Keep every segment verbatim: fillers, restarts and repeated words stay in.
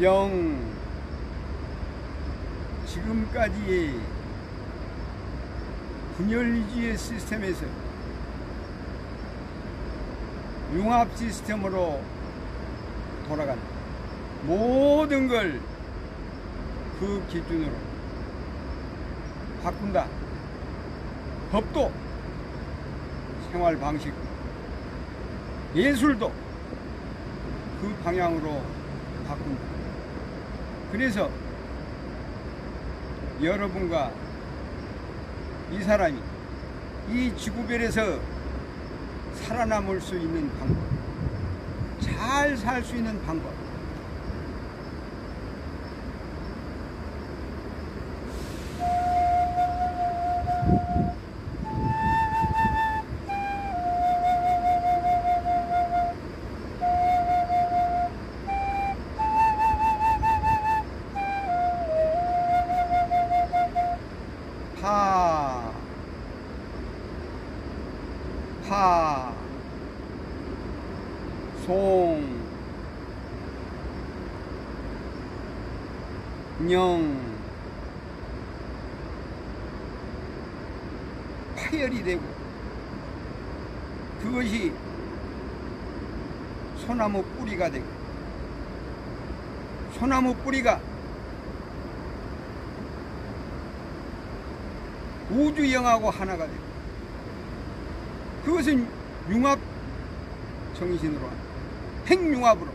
영 지금까지 분열주의 시스템에서 융합 시스템으로 돌아간다. 모든 걸 그 기준으로 바꾼다. 법도, 생활 방식, 예술도 그 방향으로 바꾼다. 그래서 여러분과 이 사람이 이 지구별에서 살아남을 수 있는 방법, 잘 살 수 있는 방법, 파, 파, 송, 영, 파열이 되고 그것이 소나무 뿌리가 되고 소나무 뿌리가 우주영하고 하나가 되고 그것은 융합 정신으로 핵융합으로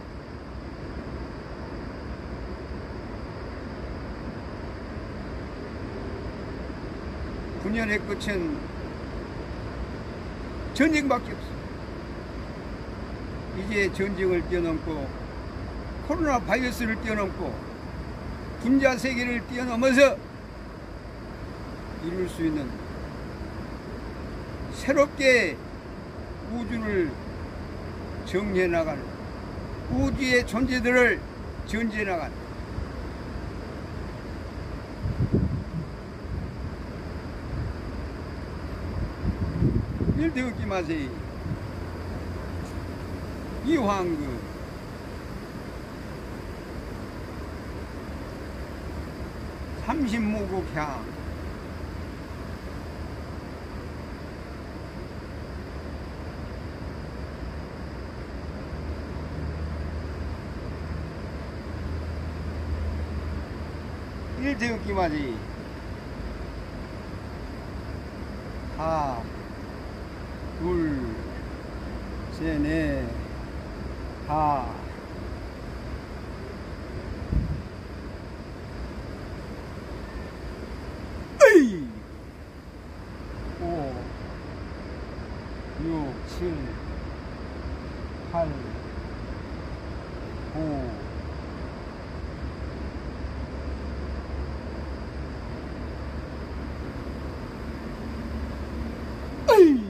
분열의 끝은 전쟁밖에 없어. 이제 전쟁을 뛰어넘고 코로나 바이러스를 뛰어넘고 분자 세계를 뛰어넘어서 이룰 수 있는 새롭게 우주를 정리해 나가는 우주의 존재들을 전지해 나가는 일대 얻기 마세요. 이황그 삼십무국향 일대 얻기 마세요. 하 둘, 셋, 넷, 다. 으이! 오, 육, 칠, 팔, 구, 으이!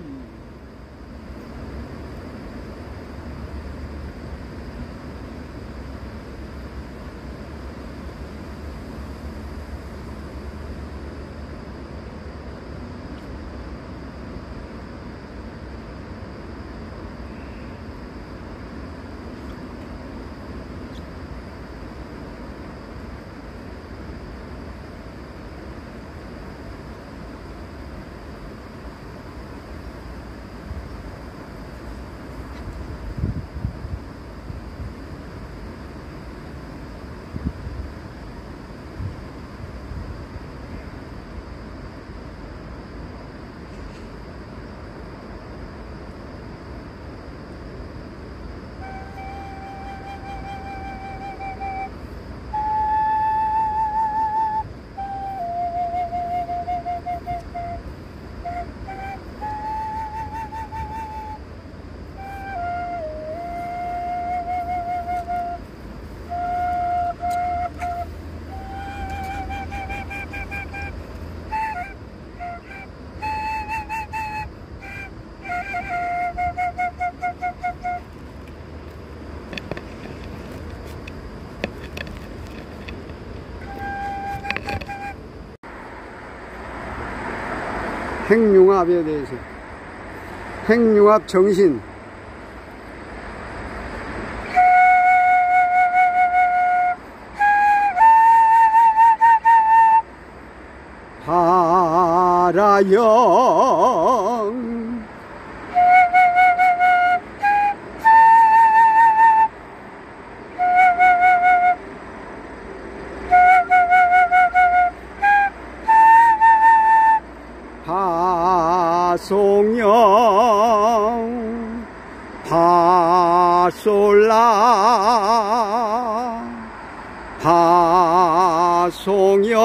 핵융합에 대해서 핵융합 정신 나라영 파송영 파솔라 파송영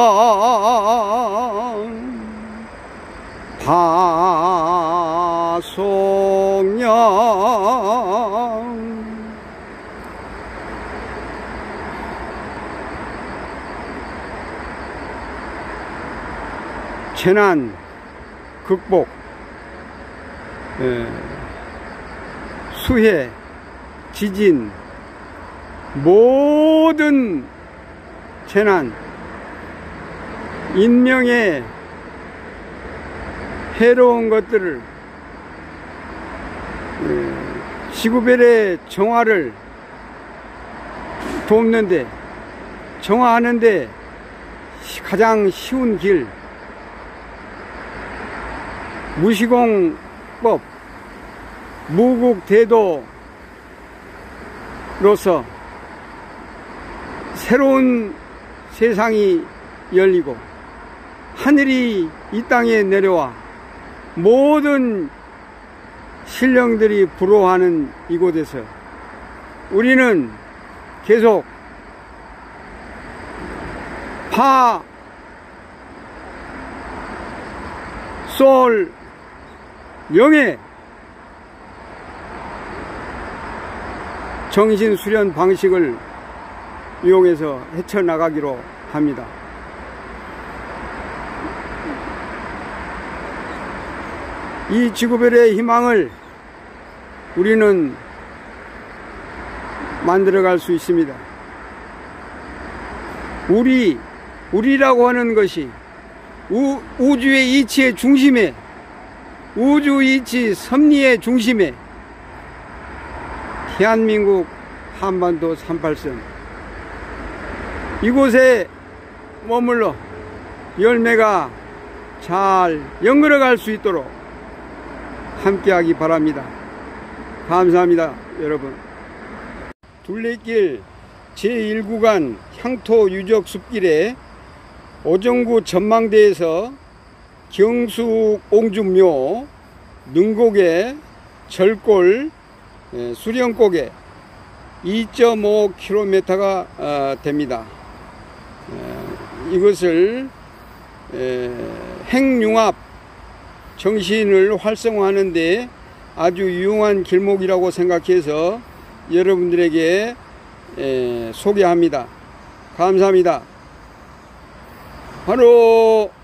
파송영 재난 극복, 에, 수해, 지진, 모든 재난, 인명에 해로운 것들을 에, 지구별의 정화를 돕는데, 정화하는데 가장 쉬운 길, 무시공법, 무국대도로서 새로운 세상이 열리고 하늘이 이 땅에 내려와 모든 신령들이 부러워하는 이곳에서 우리는 계속 파, 솔, 영의 정신 수련 방식을 이용해서 헤쳐나가기로 합니다. 이 지구별의 희망을 우리는 만들어갈 수 있습니다. 우리, 우리라고 하는 것이 우, 우주의 이치의 중심에, 우주 이치 섭리의 중심에 대한민국 한반도 삼팔선 이곳에 머물러 열매가 잘 연결해 갈 수 있도록 함께하기 바랍니다. 감사합니다, 여러분. 둘레길 제일 구간 향토 유적 숲길에 오정구 전망대에서 경숙 옹주묘, 능곡에 절골, 수령곡에 이 점 오 킬로미터가 됩니다. 이것을 핵융합 정신을 활성화하는 데 아주 유용한 길목이라고 생각해서 여러분들에게 소개합니다. 감사합니다. 바로